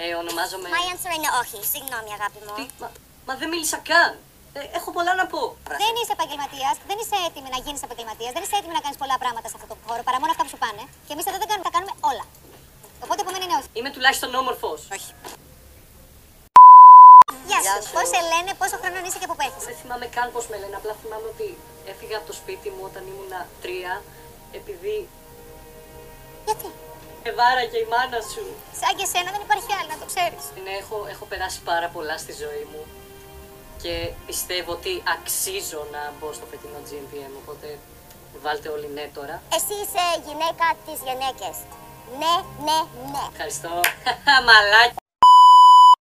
Ονομάζομαι... My answer είναι όχι. Συγγνώμη, αγάπη μου. Μα δεν μίλησα καν. Έχω πολλά να πω. Δεν είσαι επαγγελματίας, δεν είσαι έτοιμη να γίνεις επαγγελματίας, δεν είσαι έτοιμη να κάνεις πολλά πράγματα σε αυτό το χώρο παρά μόνο αυτά που σου πάνε. Και εμείς εδώ δεν κάνουμε, τα κάνουμε όλα. Οπότε από μένα είναι όχι. Είμαι τουλάχιστον όμορφος. Όχι. Γεια σου. Πώς σε λένε, πόσο χρόνο είσαι και από πού έχεις? Δεν θυμάμαι καν πώς με λένε. Απλά θυμάμαι ότι έφυγα από το σπίτι μου όταν ήμουν 3 επειδή. Γιατί? Βάραγε η μάνα σου. Σαν και σένα δεν υπάρχει άλλη, να το ξέρεις. Ναι, έχω περάσει πάρα πολλά στη ζωή μου και πιστεύω ότι αξίζω να μπω στο φετινό GNPM, οπότε βάλτε όλοι ναι τώρα. Εσύ είσαι γυναίκα της γυναίκες. Ναι, ναι, ναι. Ευχαριστώ. Μαλάκι.